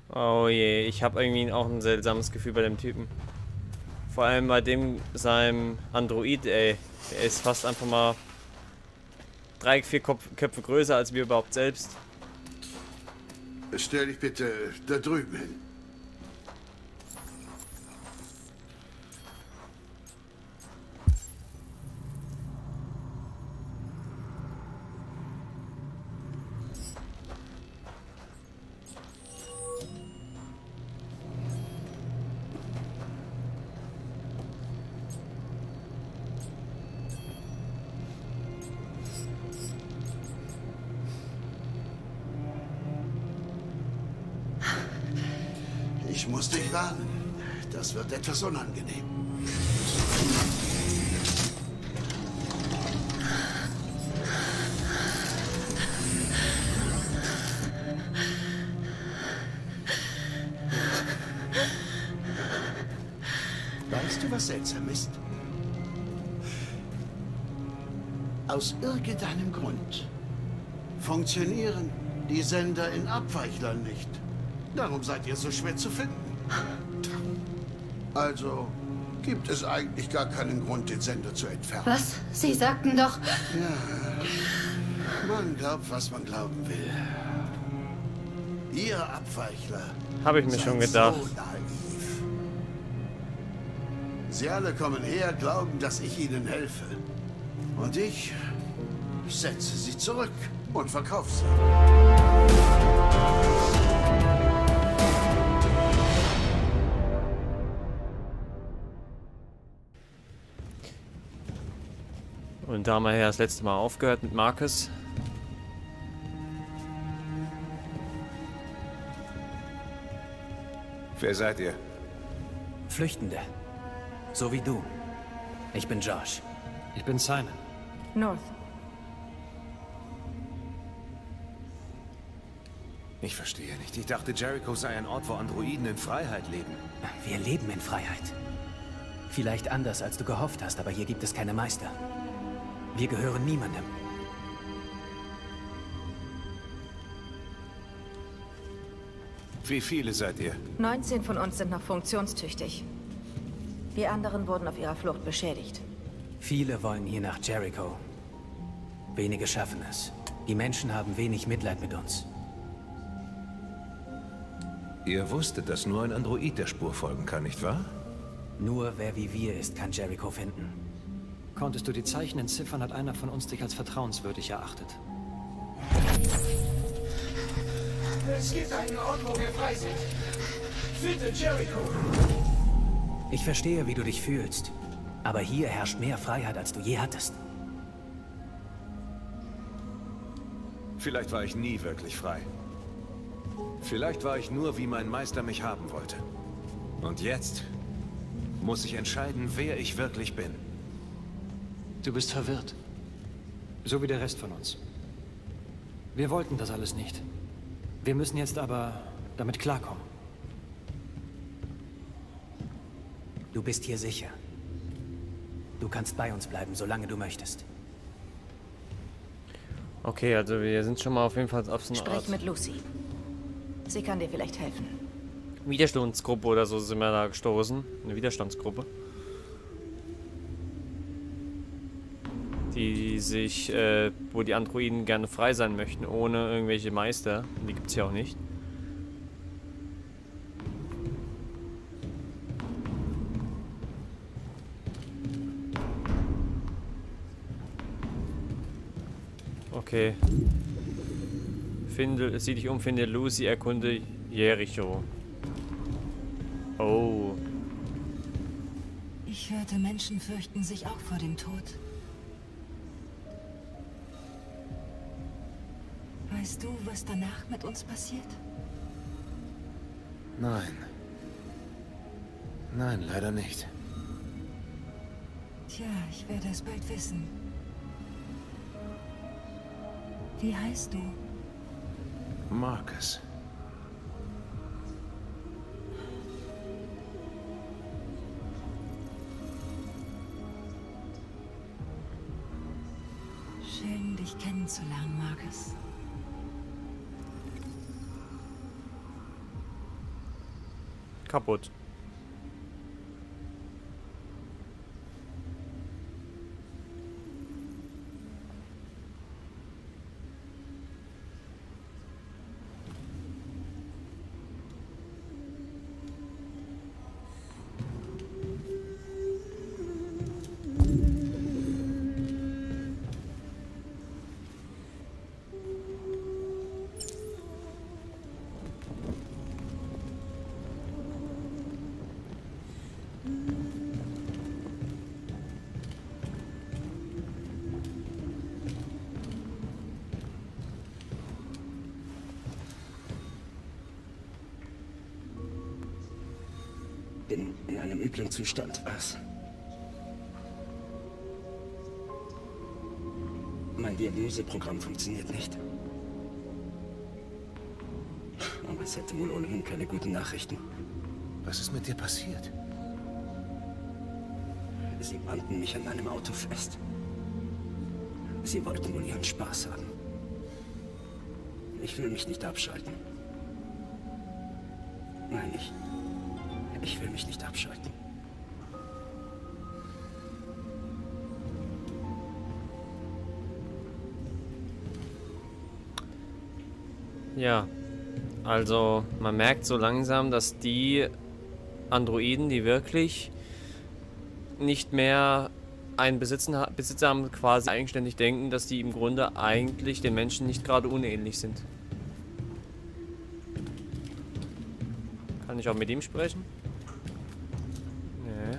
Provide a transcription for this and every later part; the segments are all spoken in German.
Oh je, ich habe irgendwie auch ein seltsames Gefühl bei dem Typen. Vor allem bei dem, seinem Android, ey. Der ist fast einfach mal 3, 4 Köpfe größer als wir überhaupt selbst. Stell dich bitte da drüben hin. Ich muss dich warnen. Das wird etwas unangenehm. Weißt du, was seltsam ist? Aus irgendeinem Grund funktionieren die Sender in Abweichlern nicht. Darum seid ihr so schwer zu finden. Also gibt es eigentlich gar keinen Grund, den Sender zu entfernen. Was? Sie sagten doch... Ja, man glaubt, was man glauben will. Ihr Abweichler. Habe ich mir schon gedacht. So naiv. Sie alle kommen her, glauben, dass ich ihnen helfe. Und ich setze sie zurück und verkaufe sie. Und da haben wir ja das letzte Mal aufgehört mit Marcus. Wer seid ihr? Flüchtende. So wie du. Ich bin Josh. Ich bin Simon. North. Ich verstehe nicht. Ich dachte, Jericho sei ein Ort, wo Androiden in Freiheit leben. Wir leben in Freiheit. Vielleicht anders, als du gehofft hast, aber hier gibt es keine Meister. Wir gehören niemandem. Wie viele seid ihr? 19 von uns sind noch funktionstüchtig. Die anderen wurden auf ihrer Flucht beschädigt. Viele wollen hier nach Jericho. Wenige schaffen es. Die Menschen haben wenig Mitleid mit uns. Ihr wusstet, dass nur ein Android der Spur folgen kann, nicht wahr? Nur wer wie wir ist, kann Jericho finden. Konntest du die Zeichen entziffern, hat einer von uns dich als vertrauenswürdig erachtet. Es gibt einen Ort, wo wir frei sind. Finde Jericho. Ich verstehe, wie du dich fühlst. Aber hier herrscht mehr Freiheit, als du je hattest. Vielleicht war ich nie wirklich frei. Vielleicht war ich nur, wie mein Meister mich haben wollte. Und jetzt muss ich entscheiden, wer ich wirklich bin. Du bist verwirrt. So wie der Rest von uns. Wir wollten das alles nicht. Wir müssen jetzt aber damit klarkommen. Du bist hier sicher. Du kannst bei uns bleiben, solange du möchtest. Okay, also wir sind schon mal auf jeden Fall auf so eine Sprich Art mit Lucy. Sie kann dir vielleicht helfen. Widerstandsgruppe oder so sind wir da gestoßen. Eine Widerstandsgruppe. Die sich, wo die Androiden gerne frei sein möchten, ohne irgendwelche Meister. Die gibt es ja auch nicht. Okay. Sieh dich um, finde Lucy, erkunde Jericho. Oh. Ich hörte, Menschen fürchten sich auch vor dem Tod. Weißt du, was danach mit uns passiert? Nein. Nein, leider nicht. Tja, ich werde es bald wissen. Wie heißt du? Marcus. Schön, dich kennenzulernen, Marcus. kaputt. Bin in einem üblen Zustand, was? Mein Diagnoseprogramm funktioniert nicht. Aber es hätte wohl ohnehin keine guten Nachrichten. Was ist mit dir passiert? Sie banden mich an meinem Auto fest. Sie wollten wohl ihren Spaß haben. Ich will mich nicht abschalten. Nein, ich will mich nicht abschalten. Ja, also man merkt so langsam, dass die Androiden, die wirklich nicht mehr einen Besitzer haben, quasi eigenständig denken, dass die im Grunde eigentlich den Menschen nicht gerade unähnlich sind. Kann ich auch mit ihm sprechen? Nee.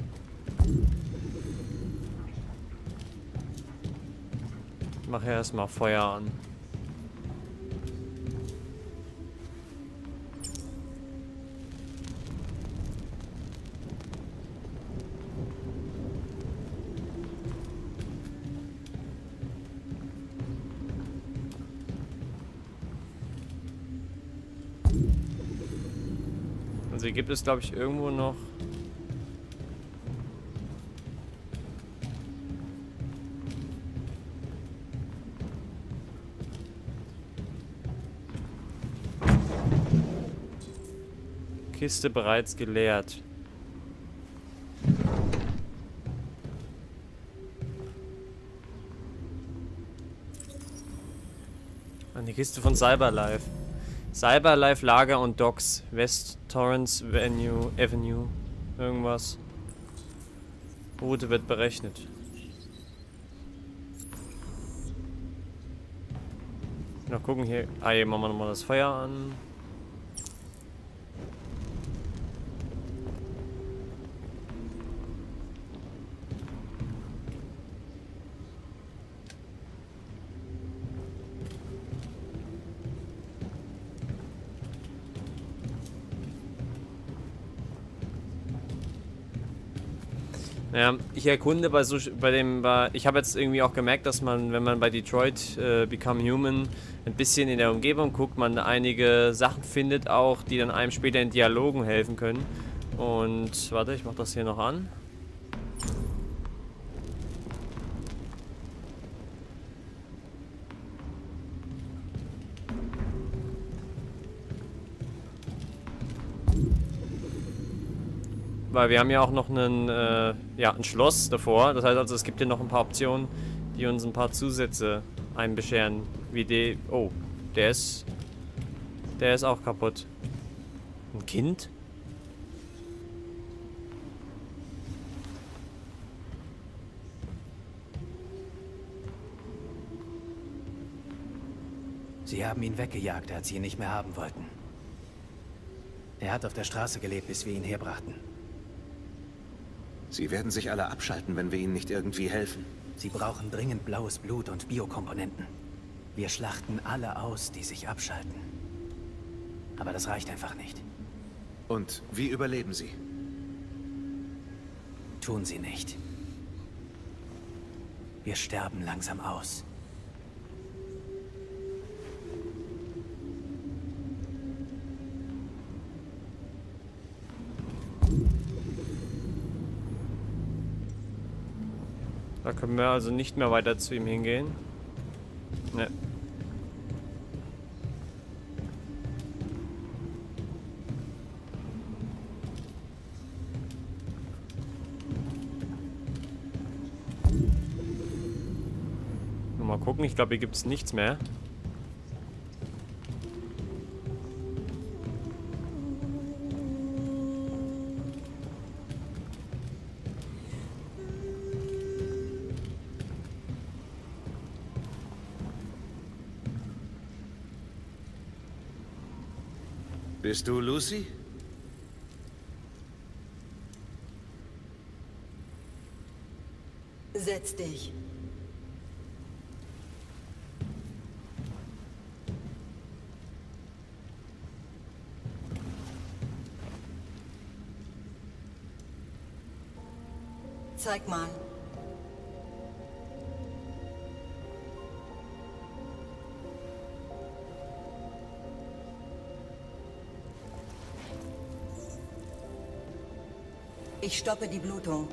Ich mache erstmal Feuer an. Also hier gibt es, glaube ich, irgendwo noch... Kiste bereits geleert. An die Kiste von Cyberlife. Cyberlife Lager und Docks. West Torrance Avenue. Irgendwas. Route wird berechnet. Noch gucken hier. Ah, hier machen wir nochmal das Feuer an. Ja, ich erkunde ich habe jetzt irgendwie auch gemerkt, dass man, wenn man bei Detroit Become Human ein bisschen in der Umgebung guckt, man einige Sachen findet auch, die dann einem später in Dialogen helfen können. Und warte, ich mache das hier noch an. Weil wir haben ja auch noch ein Schloss davor. Das heißt also, es gibt hier noch ein paar Optionen, die uns ein paar Zusätze einbescheren. Wie die... Oh, der ist auch kaputt. Ein Kind? Sie haben ihn weggejagt, als sie ihn nicht mehr haben wollten. Er hat auf der Straße gelebt, bis wir ihn herbrachten. Sie werden sich alle abschalten, wenn wir ihnen nicht irgendwie helfen. Sie brauchen dringend blaues Blut und Biokomponenten. Wir schlachten alle aus, die sich abschalten. Aber das reicht einfach nicht. Und wie überleben sie? Tun sie nicht. Wir sterben langsam aus. Da können wir also nicht mehr weiter zu ihm hingehen. Ne. gucken. Ich glaube, hier gibt es nichts mehr. Bist du Lucy? Setz dich. Zeig mal. Ich stoppe die Blutung.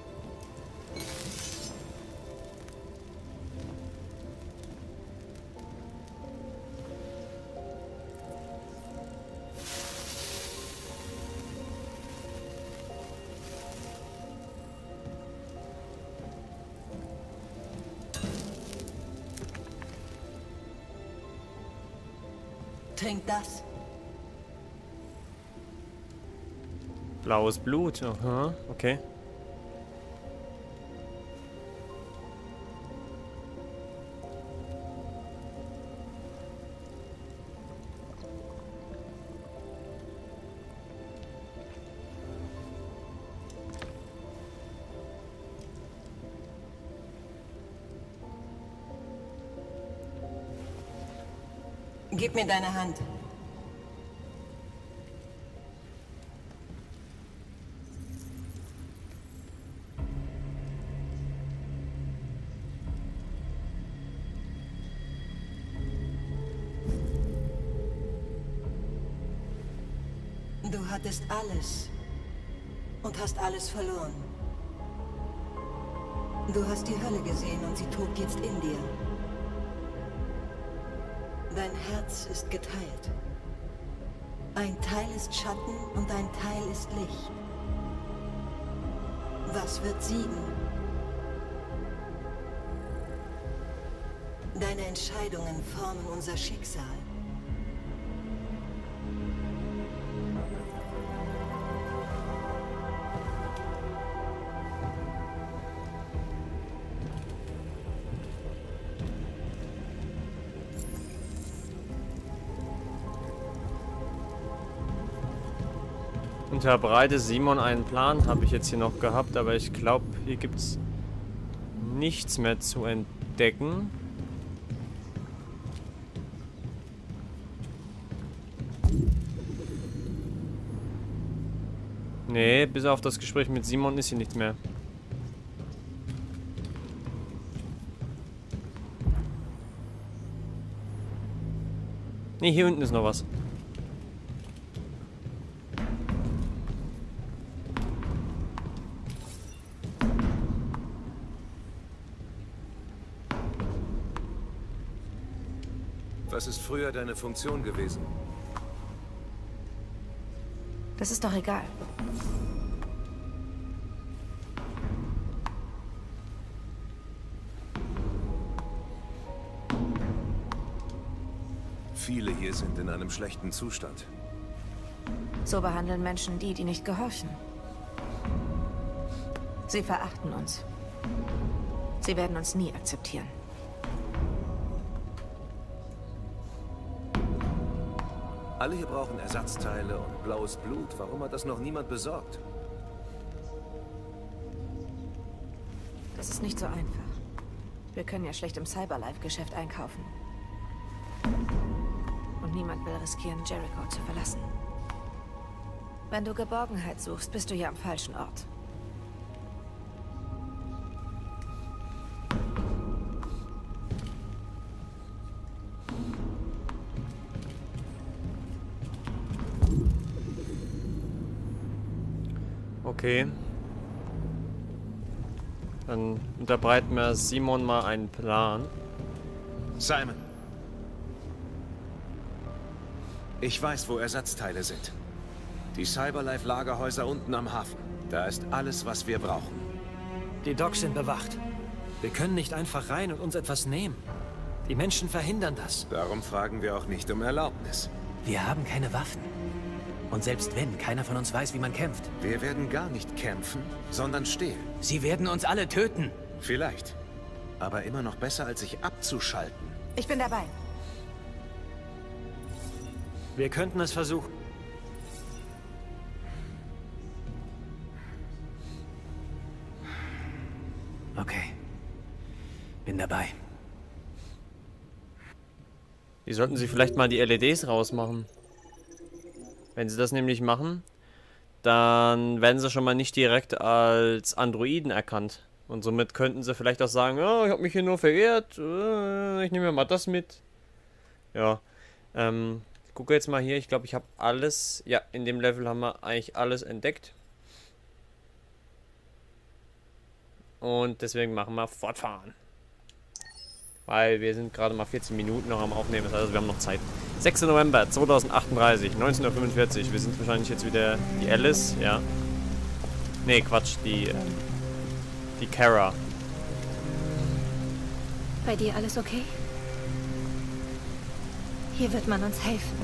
Trink das. Blaues Blut. Aha, okay. Gib mir deine Hand. Du hattest alles und hast alles verloren. Du hast die Hölle gesehen und sie tobt jetzt in dir. Dein Herz ist geteilt. Ein Teil ist Schatten und ein Teil ist Licht. Was wird siegen? Deine Entscheidungen formen unser Schicksal. Unterbreite Simon einen Plan, habe ich jetzt hier noch gehabt, aber ich glaube, hier gibt es nichts mehr zu entdecken. Nee, bis auf das Gespräch mit Simon ist hier nichts mehr. Nee, hier unten ist noch was. Was ist früher deine Funktion gewesen? Das ist doch egal. Viele hier sind in einem schlechten Zustand. So behandeln Menschen die, die nicht gehorchen. Sie verachten uns. Sie werden uns nie akzeptieren. Alle hier brauchen Ersatzteile und blaues Blut. Warum hat das noch niemand besorgt? Das ist nicht so einfach. Wir können ja schlecht im Cyberlife-Geschäft einkaufen. Und niemand will riskieren, Jericho zu verlassen. Wenn du Geborgenheit suchst, bist du ja am falschen Ort. Okay. Dann unterbreiten wir Simon mal einen Plan. Simon. Ich weiß, wo Ersatzteile sind. Die Cyberlife-Lagerhäuser unten am Hafen. Da ist alles, was wir brauchen. Die Docks sind bewacht. Wir können nicht einfach rein und uns etwas nehmen. Die Menschen verhindern das. Darum fragen wir auch nicht um Erlaubnis. Wir haben keine Waffen. Und selbst wenn, keiner von uns weiß, wie man kämpft. Wir werden gar nicht kämpfen, sondern stehlen. Sie werden uns alle töten. Vielleicht. Aber immer noch besser, als sich abzuschalten. Ich bin dabei. Wir könnten es versuchen. Okay. Bin dabei. Die sollten sie vielleicht mal die LEDs rausmachen. Wenn sie das nämlich machen, dann werden sie schon mal nicht direkt als Androiden erkannt. Und somit könnten sie vielleicht auch sagen, oh, ich habe mich hier nur verirrt, ich nehme mir mal das mit. Ja, ich gucke jetzt mal hier, ich glaube, ich habe alles, ja, in dem Level haben wir eigentlich alles entdeckt. Und deswegen machen wir fortfahren. Weil wir sind gerade mal 14 Minuten noch am Aufnehmen, das heißt, wir haben noch Zeit. 6. November 2038, 19:45 Uhr. Wir sind wahrscheinlich jetzt wieder die Alice, ja. Nee, Quatsch, die Kara. Bei dir alles okay? Hier wird man uns helfen.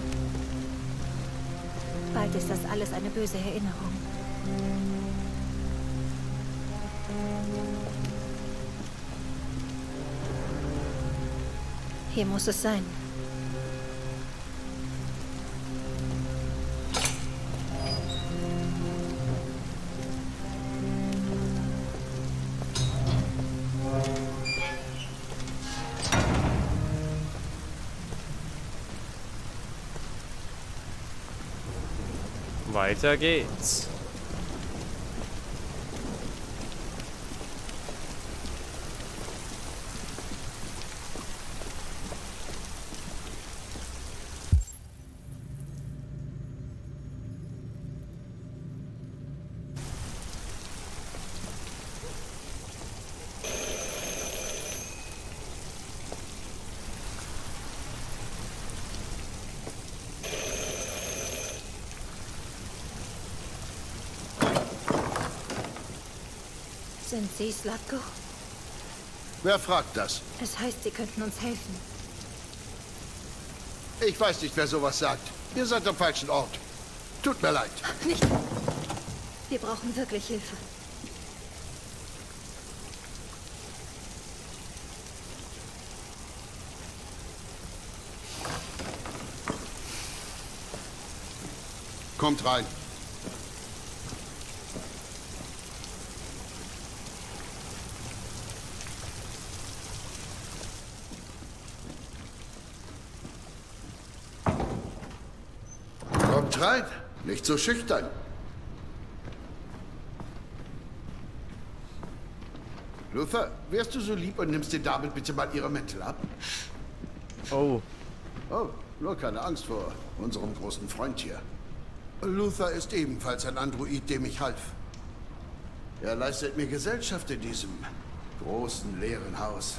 Bald ist das alles eine böse Erinnerung. Hier muss es sein. Weiter geht's. Sind Sie Slatko? Wer fragt das? Es heißt, Sie könnten uns helfen. Ich weiß nicht, wer sowas sagt. Ihr seid am falschen Ort. Tut mir leid. Nicht. Wir brauchen wirklich Hilfe. Kommt rein. Kommt rein. Nicht so schüchtern. Luther, wärst du so lieb und nimmst den Damen bitte mal ihre Mäntel ab? Oh. Oh, nur keine Angst vor unserem großen Freund hier. Luther ist ebenfalls ein Android, dem ich half. Er leistet mir Gesellschaft in diesem großen, leeren Haus.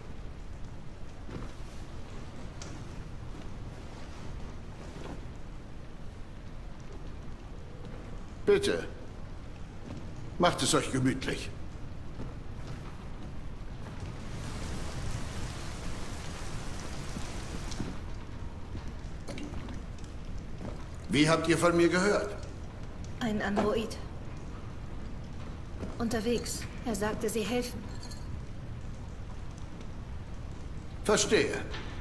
Bitte, macht es euch gemütlich. Wie habt ihr von mir gehört? Ein Android. Unterwegs. Er sagte, Sie helfen. Verstehe.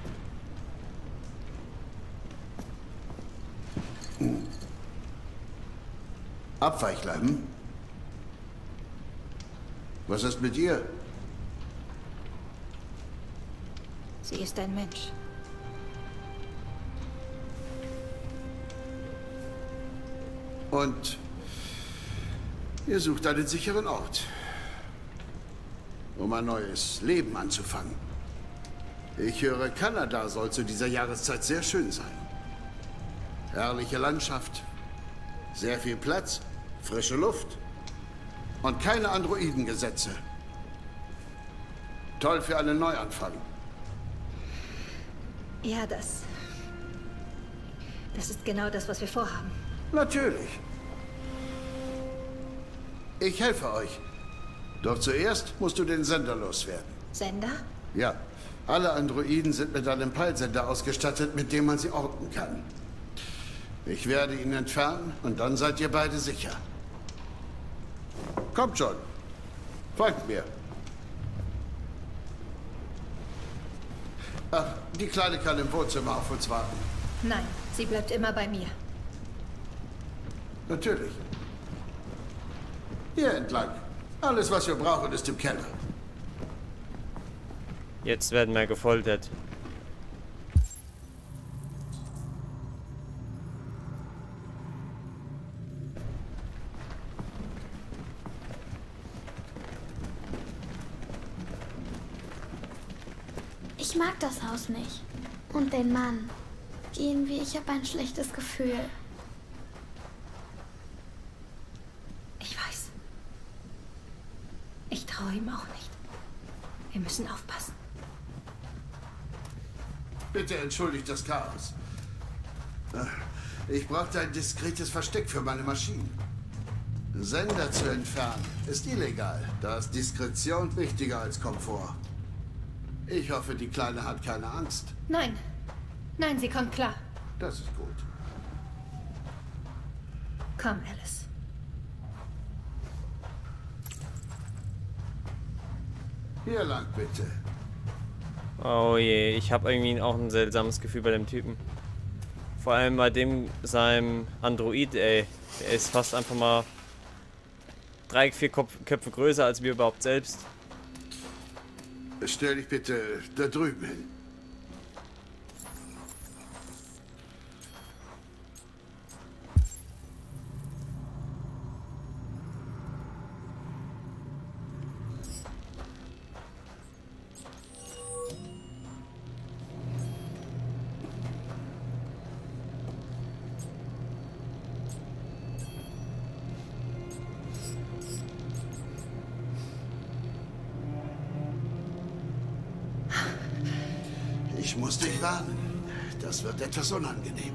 Abweichler, hm? Was ist mit ihr? Sie ist ein Mensch. Und ihr sucht einen sicheren Ort, um ein neues Leben anzufangen. Ich höre, Kanada soll zu dieser Jahreszeit sehr schön sein. Herrliche Landschaft, sehr viel Platz, frische Luft und keine Androidengesetze. Toll für einen Neuanfang. Ja, das ist genau das, was wir vorhaben. Natürlich. Ich helfe euch. Doch zuerst musst du den Sender loswerden. Sender? Ja, Alle Androiden sind mit einem Peilsender ausgestattet, mit dem man sie orten kann. Ich werde ihn entfernen und dann seid ihr beide sicher. Kommt schon. Folgt mir. Ach, die Kleine kann im Wohnzimmer auf uns warten. Nein, sie bleibt immer bei mir. Natürlich. Hier entlang. Alles, was wir brauchen, ist im Keller. Jetzt werden wir gefoltert. Ich mag das Haus nicht. Und den Mann. Irgendwie, ich habe ein schlechtes Gefühl. Ich weiß. Ich traue ihm auch nicht. Wir müssen aufpassen. Bitte entschuldigt das Chaos. Ich brauchte ein diskretes Versteck für meine Maschinen. Sender zu entfernen ist illegal. Da ist Diskretion wichtiger als Komfort. Ich hoffe, die Kleine hat keine Angst. Nein. Nein, sie kommt klar. Das ist gut. Komm, Alice. Hier lang, bitte. Oh je, ich habe irgendwie auch ein seltsames Gefühl bei dem Typen. Vor allem bei dem, seinem Android, ey. Der ist fast einfach mal 3, 4 Köpfe größer als wir überhaupt selbst. Stell dich bitte da drüben hin. Ich muss dich warnen. Das wird etwas unangenehm.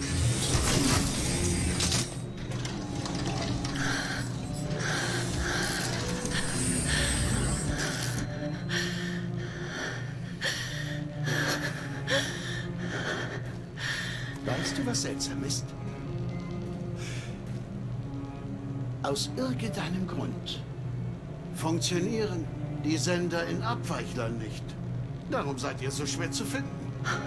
Weißt du, was seltsam ist? Aus irgendeinem Grund funktionieren die Sender in Abweichlern nicht. Darum seid ihr so schwer zu finden.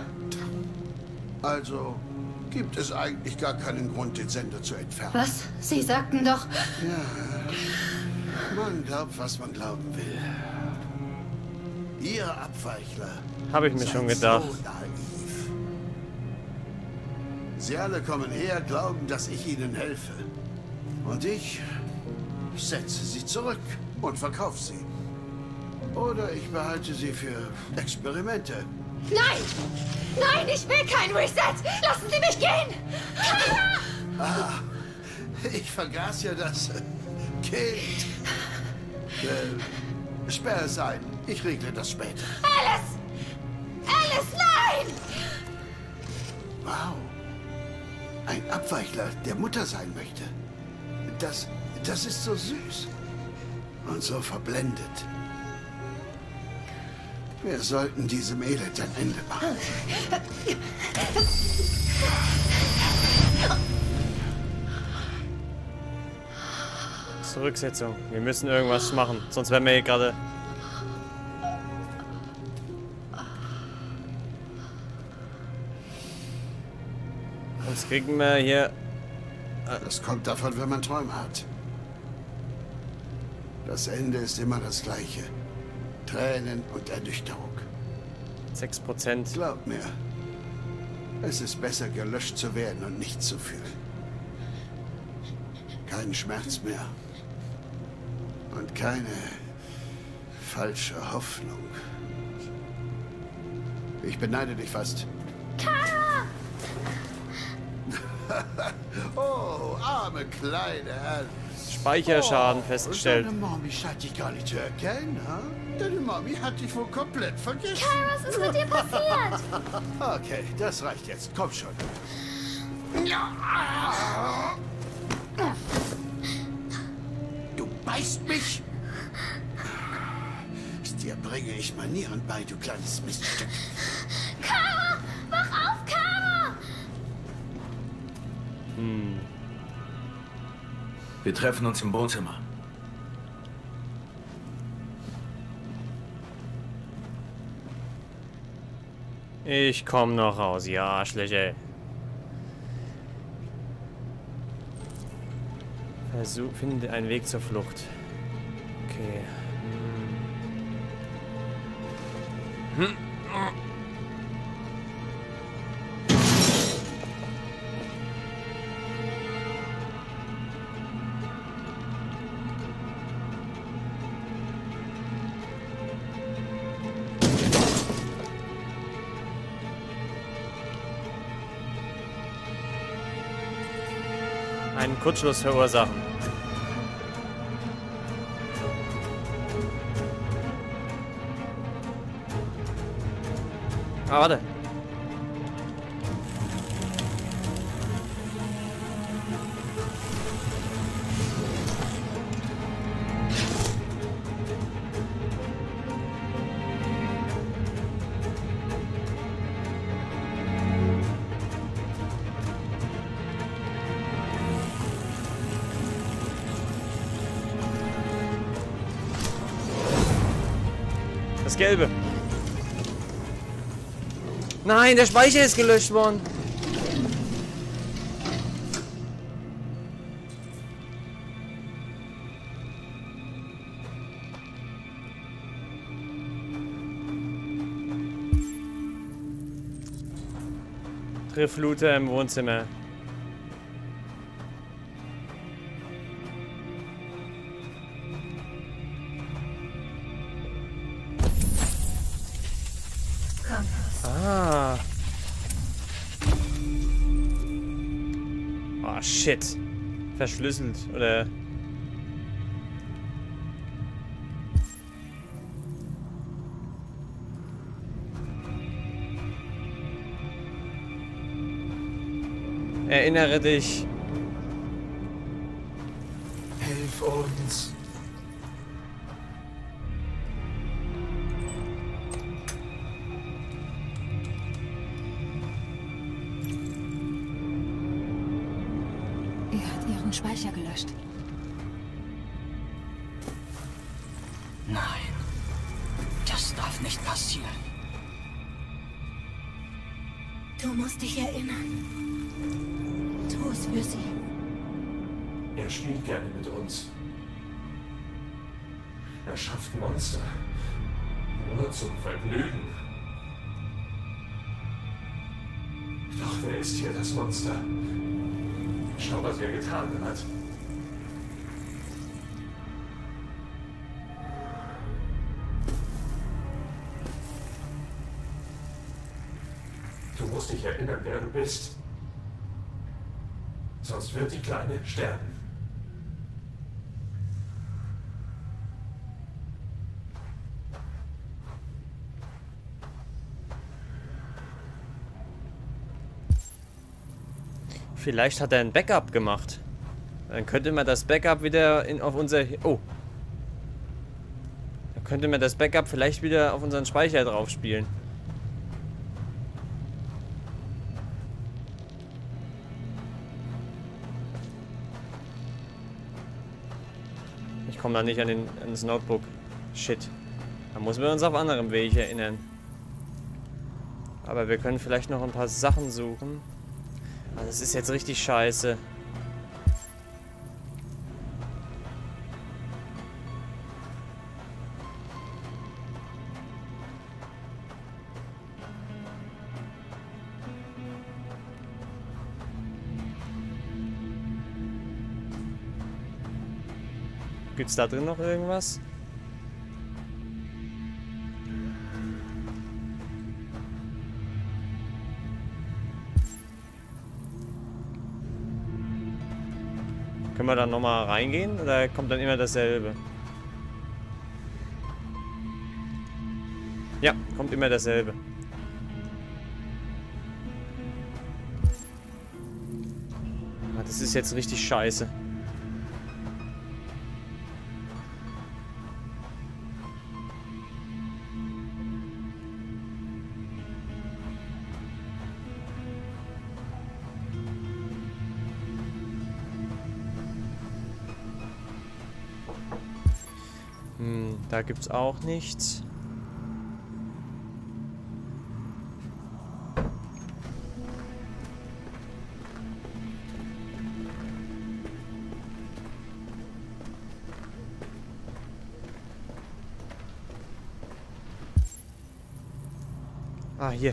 Also gibt es eigentlich gar keinen Grund, den Sender zu entfernen. Was? Sie sagten doch... Ja, man glaubt, was man glauben will. Ihr Abweichler. Habe ich mir schon gedacht. So naiv. Sie alle kommen her, glauben, dass ich ihnen helfe. Und ich setze sie zurück und verkaufe sie. Oder ich behalte sie für Experimente. Nein! Nein, ich will kein Reset! Lassen Sie mich gehen! Ah, ich vergaß ja das Kind. Sperr es ein. Ich regle das später. Alice! Alice, nein! Wow. Ein Abweichler, der Mutter sein möchte. Das ist so süß. Und so verblendet. Wir sollten diesem Elend ein Ende machen. Zurücksetzung. Wir müssen irgendwas machen, sonst werden wir hier gerade... Sonst kriegen wir hier... Das kommt davon, wenn man Träume hat. Das Ende ist immer das gleiche. Tränen und Ernüchterung. 6%. Glaub mir, es ist besser, gelöscht zu werden und nichts zu fühlen. Keinen Schmerz mehr. Und keine falsche Hoffnung. Ich beneide dich fast. Kara! Oh, arme kleine Alice. Speicherschaden festgestellt. Deine Mami scheint dich gar nicht zu erkennen, ha? Deine Mami hat dich wohl komplett vergessen. Kara, was ist mit dir passiert? Okay, das reicht jetzt. Komm schon. Du beißt mich? Ist dir bringe ich Manieren bei, du kleines Miststück. Kara! Wach auf, Kara! Wir treffen uns im Wohnzimmer. Ich komm noch raus, ja, Arschlöcher. Finde einen Weg zur Flucht. Okay. Einen Kurzschluss verursachen. Ah, warte. Das Gelbe. Nein, der Speicher ist gelöscht worden. Triff Luther im Wohnzimmer. Ah. Oh, shit. Verschlüsselt, oder? Erinnere dich. Hilf uns. Er hat ihren Speicher gelöscht. Nein, das darf nicht passieren. Du musst dich erinnern. Tu es für sie. Er spielt gerne mit uns. Er schafft Monster. Nur zum Vergnügen. Doch wer ist hier das Monster? Schau, was er getan hat. Du musst dich erinnern, wer du bist. Sonst wird die Kleine sterben. Vielleicht hat er ein Backup gemacht. Dann könnte man das Backup wieder auf unser... Oh. Dann könnte man das Backup vielleicht wieder auf unseren Speicher drauf spielen. Ich komme da nicht an das Notebook. Shit. Da müssen wir uns auf anderem Weg erinnern. Aber wir können vielleicht noch ein paar Sachen suchen. Also das ist jetzt richtig scheiße. Gibt's da drin noch irgendwas? Können wir dann nochmal reingehen oder kommt dann immer dasselbe? Ja, kommt immer dasselbe. Ah, das ist jetzt richtig scheiße. Da gibt's auch nichts. Ah, hier.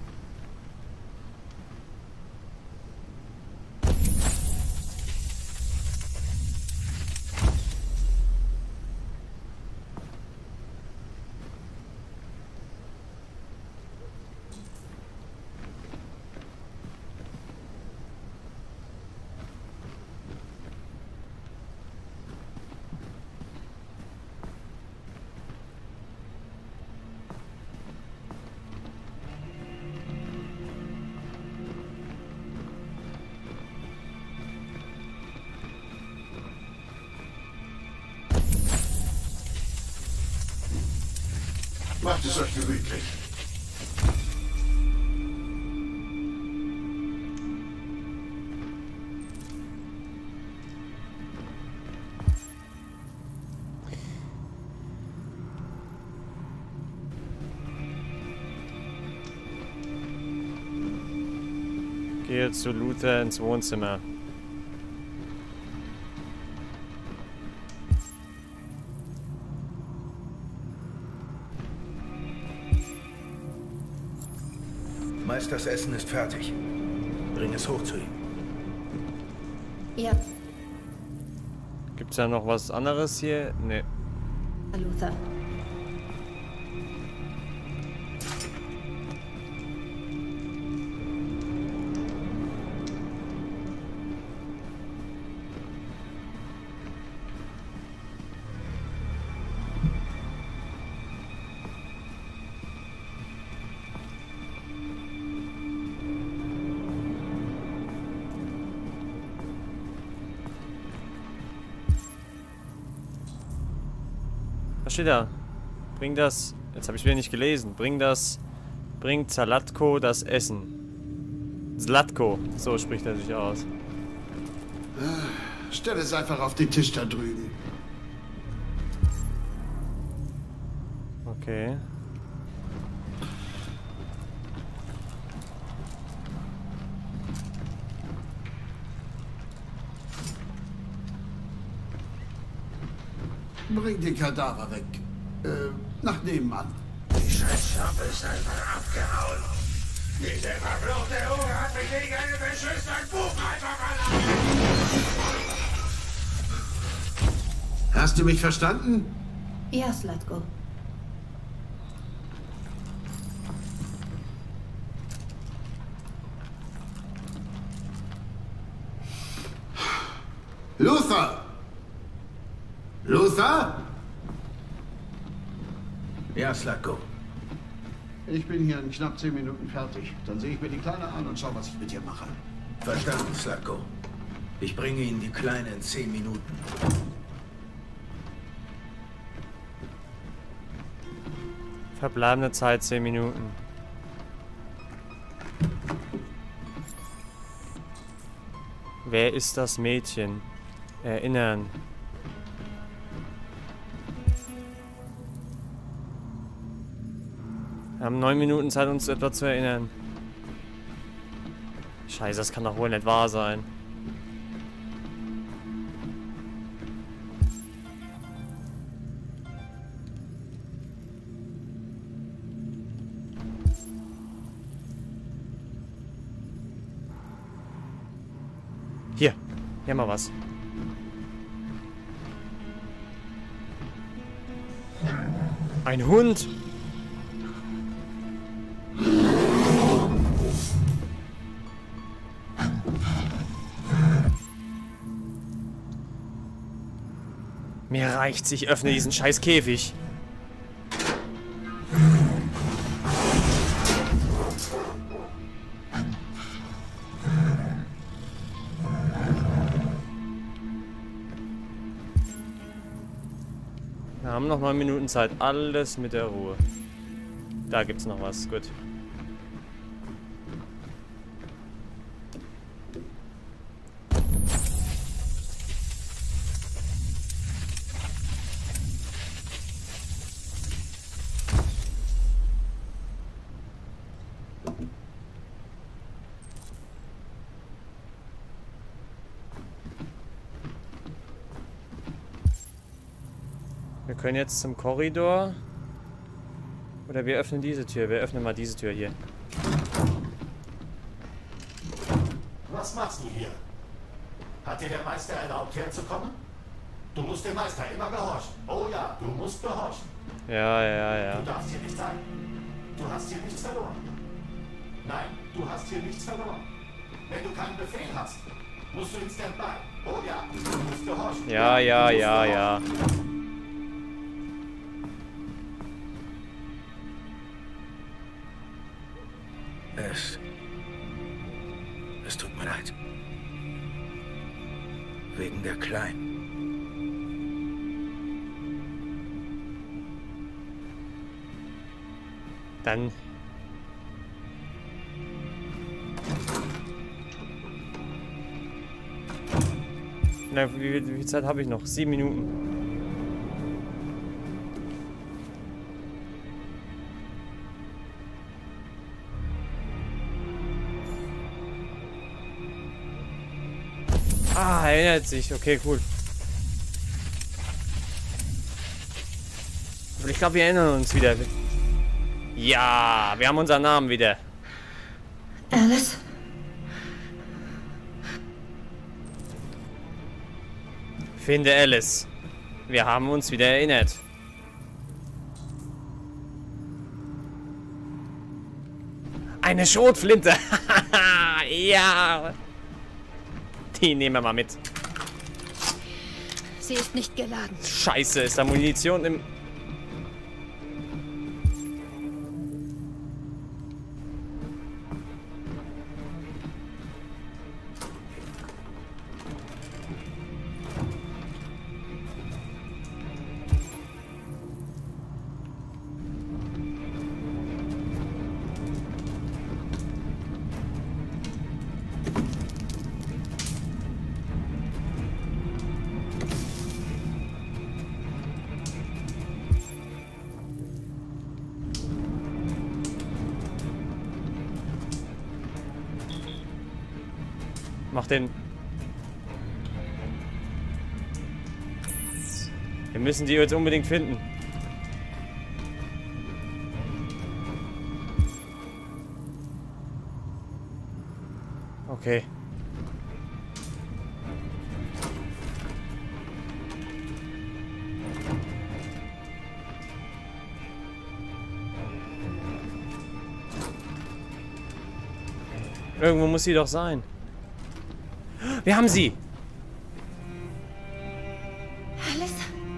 Macht es euch gemütlich. Gehe zu Luther ins Wohnzimmer. Meisters Essen ist fertig. Bring es hoch zu ihm. Ja, Gibt's da noch was anderes hier? Nee. Luther. Was steht da? Bring das... Jetzt habe ich wieder nicht gelesen. Bringt Zlatko das Essen. Zlatko. So spricht er sich aus. Stell es einfach auf den Tisch da drüben. Okay. Bring den Kadaver weg. Nach nebenan. Die Scheißschlampe ist einfach abgehauen. Diese verfluchte Hure hat mich gegen einen beschissenen Buchhalter verlassen. Hast du mich verstanden? Ja, Zlatko. Luther! Luther? Ja, Zlatko. Ich bin hier in knapp 10 Minuten fertig. Dann sehe ich mir die Kleine an und schau, was ich mit ihr mache. Verstanden, Zlatko. Ich bringe Ihnen die Kleine in 10 Minuten. Verbleibende Zeit 10 Minuten. Wer ist das Mädchen? Erinnern. Wir haben 9 Minuten Zeit, uns etwa zu erinnern. Scheiße, das kann doch wohl nicht wahr sein. Hier haben wir was. Ein Hund! Mir reicht's, ich öffne diesen scheiß Käfig. Wir haben noch 9 Minuten Zeit. Alles mit der Ruhe. Da gibt's noch was. Gut. Wir können jetzt zum Korridor. Oder wir öffnen diese Tür. Wir öffnen mal diese Tür hier. Was machst du hier? Hat dir der Meister erlaubt, herzukommen? Du musst dem Meister immer gehorchen. Oh ja, du musst gehorchen. Ja. Du darfst hier nicht sein. Du hast hier nichts verloren. Nein, du hast hier nichts verloren. Wenn du keinen Befehl hast, musst du in Standby. Oh ja, du musst gehorchen. Ja. Es tut mir leid. Wegen der Kleinen. Dann... Na, wie viel Zeit habe ich noch? 7 Minuten. Ah, erinnert sich. Okay, cool. Aber ich glaube, wir erinnern uns wieder. Ja, wir haben unseren Namen wieder. Alice? Finde Alice. Wir haben uns wieder erinnert. Eine Schrotflinte. Ja. Die nehmen wir mal mit. Sie ist nicht geladen. Scheiße, ist da Munition im... Mach den. Wir müssen die jetzt unbedingt finden. Okay. Irgendwo muss sie doch sein. Wir haben sie! Alice?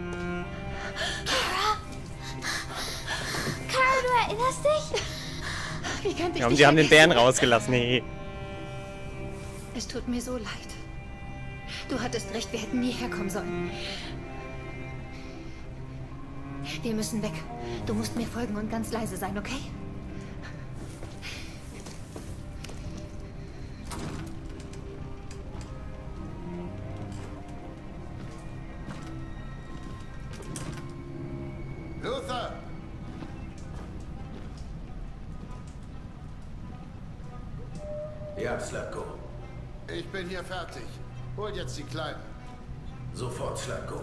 Kara, du erinnerst dich? Wie könnte ich Ja, und dich die haben den Bären vergessen? rausgelassen. Nee. Es tut mir so leid. Du hattest recht, wir hätten nie herkommen sollen. Wir müssen weg. Du musst mir folgen und ganz leise sein, okay? Luther! Ja, Slatko. Ich bin hier fertig. Hol jetzt die Kleinen. Sofort, Slatko.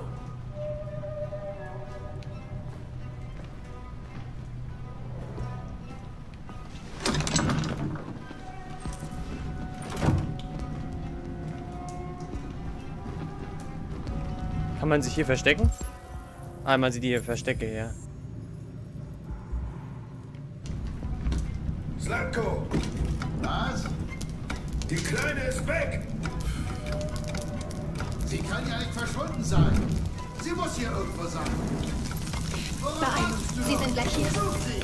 Kann man sich hier verstecken? Ah, man sieht hier Verstecke, ja. Slatko! Was? Die Kleine ist weg! Sie kann ja nicht verschwunden sein. Sie muss hier irgendwo sein. Worauf Beeilen, wartest du Sie noch? sind gleich hier. Such sie!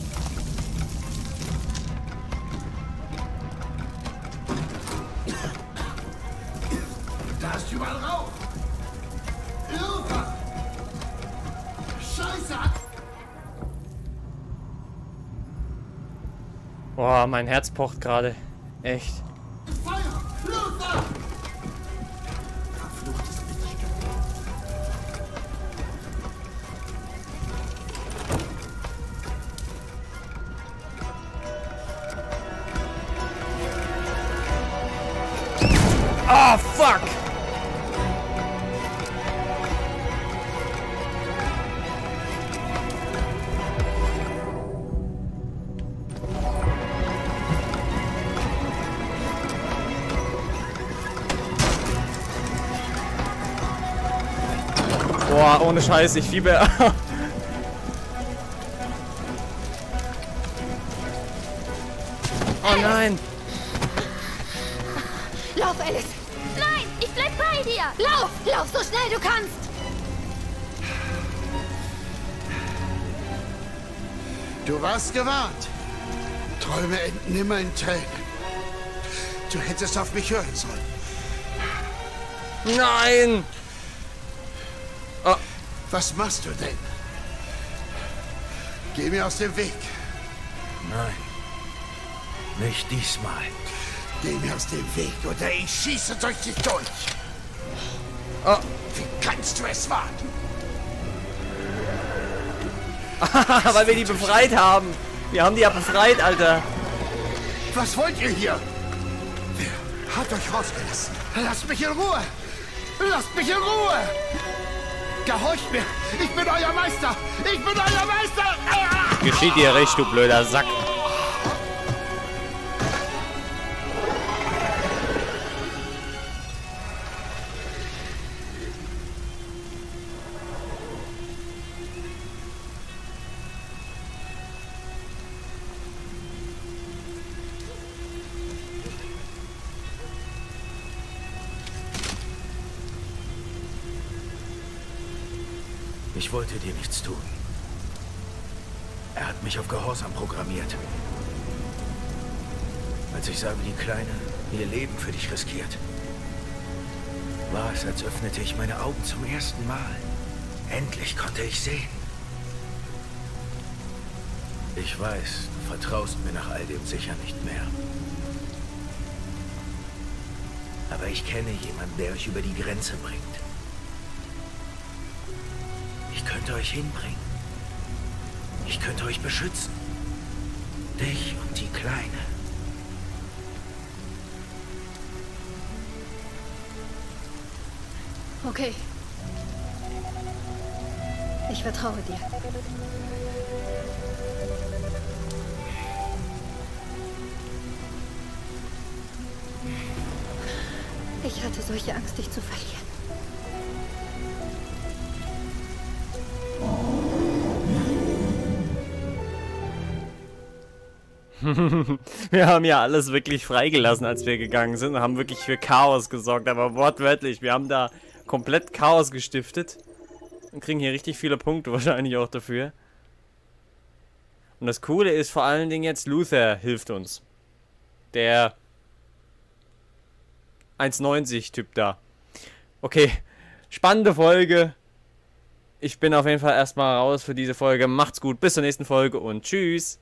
Da ist überall Rauch. Luther! Scheiße! Boah, mein Herz pocht gerade. Echt. Feuer! Luther! Verfluchtes Lichtstück. Ah, fuck! Boah, ohne Scheiß, ich fieber. Oh nein! Lauf, Alice! Nein, ich bleib bei dir! Lauf! Lauf so schnell du kannst! Du warst gewarnt. Träume enden immer in Tränen. Du hättest auf mich hören sollen. Nein! Oh. Was machst du denn? Geh mir aus dem Weg. Nein. Nicht diesmal. Geh mir aus dem Weg oder ich schieße durch dich durch. Oh. Wie kannst du es wagen? Weil wir die befreit haben. Wir haben die ja befreit, Alter. Was wollt ihr hier? Wer hat euch rausgelassen? Lasst mich in Ruhe! Lasst mich in Ruhe! Gehorcht mir! Ich bin euer Meister! Ich bin euer Meister! Ah! Geschieht dir recht, du blöder Sack. Ich wollte dir nichts tun. Er hat mich auf Gehorsam programmiert. Als ich sah, wie die Kleine ihr Leben für dich riskiert, war es, als öffnete ich meine Augen zum ersten Mal. Endlich konnte ich sehen. Ich weiß, du vertraust mir nach all dem sicher nicht mehr. Aber ich kenne jemanden, der euch über die Grenze bringt. Ich könnte euch hinbringen. Ich könnte euch beschützen. Dich und die Kleine. Okay. Ich vertraue dir. Ich hatte solche Angst, dich zu verlieren. Wir haben ja alles wirklich freigelassen, als wir gegangen sind und haben wirklich für Chaos gesorgt, aber wortwörtlich, wir haben da komplett Chaos gestiftet und kriegen hier richtig viele Punkte wahrscheinlich auch dafür. Und das Coole ist vor allen Dingen jetzt, Luther hilft uns. Der 1,90 Typ da. Okay, spannende Folge. Ich bin auf jeden Fall erstmal raus für diese Folge. Macht's gut, bis zur nächsten Folge und tschüss.